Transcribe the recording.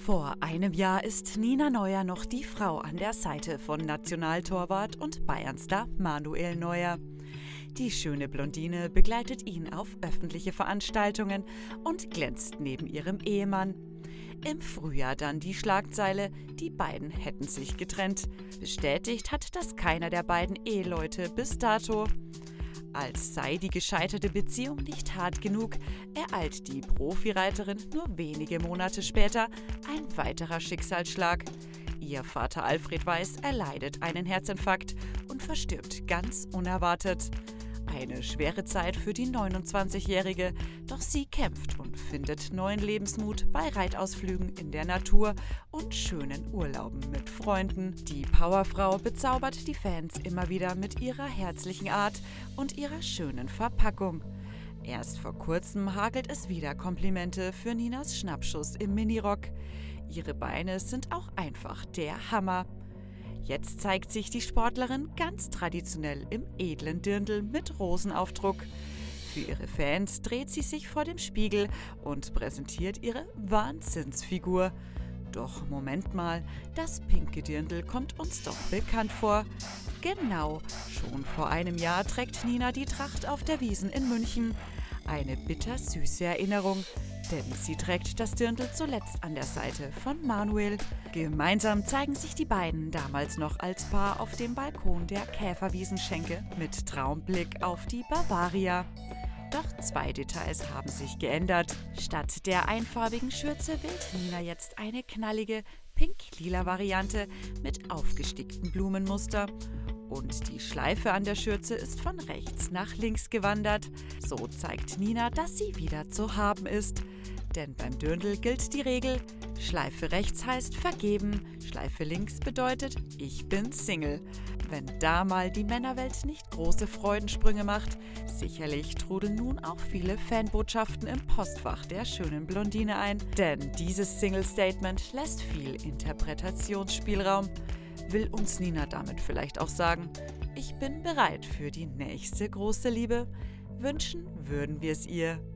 Vor einem Jahr ist Nina Neuer noch die Frau an der Seite von Nationaltorwart und Bayernstar Manuel Neuer. Die schöne Blondine begleitet ihn auf öffentliche Veranstaltungen und glänzt neben ihrem Ehemann. Im Frühjahr dann die Schlagzeile, die beiden hätten sich getrennt. Bestätigt hat das keiner der beiden Eheleute bis dato. Als sei die gescheiterte Beziehung nicht hart genug, ereilt die Profireiterin nur wenige Monate später ein weiterer Schicksalsschlag. Ihr Vater Alfred Weiß erleidet einen Herzinfarkt und verstirbt ganz unerwartet. Eine schwere Zeit für die 29-Jährige, doch sie kämpft und findet neuen Lebensmut bei Reitausflügen in der Natur und schönen Urlauben mit Freunden. Die Powerfrau bezaubert die Fans immer wieder mit ihrer herzlichen Art und ihrer schönen Verpackung. Erst vor kurzem hagelt es wieder Komplimente für Ninas Schnappschuss im Minirock. Ihre Beine sind auch einfach der Hammer. Jetzt zeigt sich die Sportlerin ganz traditionell im edlen Dirndl mit Rosenaufdruck. Für ihre Fans dreht sie sich vor dem Spiegel und präsentiert ihre Wahnsinnsfigur. Doch Moment mal, das pinke Dirndl kommt uns doch bekannt vor. Genau, schon vor einem Jahr trägt Nina die Tracht auf der Wiesn in München. Eine bittersüße Erinnerung, denn sie trägt das Dirndl zuletzt an der Seite von Manuel. Gemeinsam zeigen sich die beiden damals noch als Paar auf dem Balkon der Käferwiesenschenke mit Traumblick auf die Bavaria. Doch zwei Details haben sich geändert. Statt der einfarbigen Schürze wählt Nina jetzt eine knallige pink-lila Variante mit aufgesticktem Blumenmuster. Und die Schleife an der Schürze ist von rechts nach links gewandert. So zeigt Nina, dass sie wieder zu haben ist. Denn beim Dirndl gilt die Regel: Schleife rechts heißt vergeben, Schleife links bedeutet ich bin Single. Wenn da mal die Männerwelt nicht große Freudensprünge macht, sicherlich trudeln nun auch viele Fanbotschaften im Postfach der schönen Blondine ein. Denn dieses Single-Statement lässt viel Interpretationsspielraum. Will uns Nina damit vielleicht auch sagen, ich bin bereit für die nächste große Liebe? Wünschen würden wir es ihr.